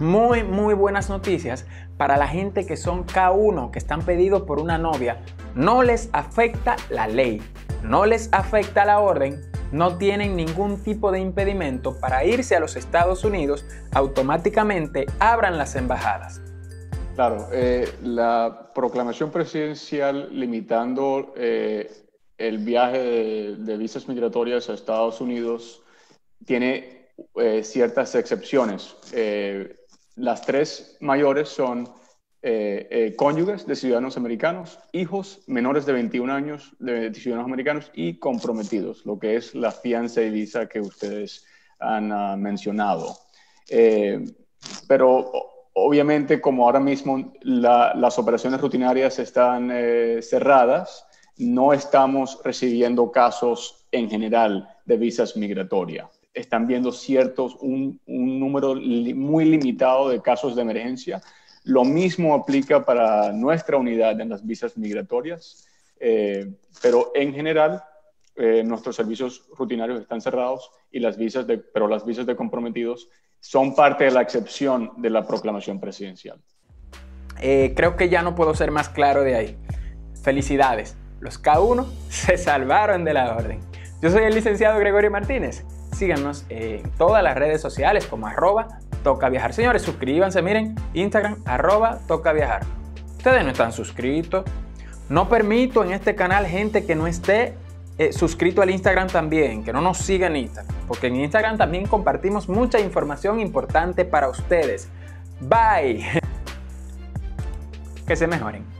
muy buenas noticias para la gente que son K1, que están pedidos por una novia. No les afecta la ley, no les afecta la orden, no tienen ningún tipo de impedimento para irse a los Estados Unidos, automáticamente abran las embajadas. Claro, la proclamación presidencial limitando el viaje de visas migratorias a Estados Unidos tiene ciertas excepciones. Las tres mayores son cónyuges de ciudadanos americanos, hijos menores de 21 años de ciudadanos americanos y comprometidos, lo que es la fianza y visa que ustedes han mencionado. Pero obviamente, como ahora mismo las operaciones rutinarias están cerradas, no estamos recibiendo casos en general de visas migratorias. Están viendo un número muy limitado de casos de emergencia. Lo mismo aplica para nuestra unidad en las visas migratorias, pero en general nuestros servicios rutinarios están cerrados y pero las visas de comprometidos son parte de la excepción de la proclamación presidencial. Creo que ya no puedo ser más claro de ahí. Felicidades, los K1 se salvaron de la orden. Yo soy el licenciado Gregorio Martínez. Síganos en todas las redes sociales como @tocaviajar. Señores, suscríbanse, miren, Instagram @tocaviajar. Ustedes no están suscritos. No permito en este canal gente que no esté suscrito al Instagram también, que no nos siga en Instagram, porque en Instagram también compartimos mucha información importante para ustedes. Bye. Que se mejoren.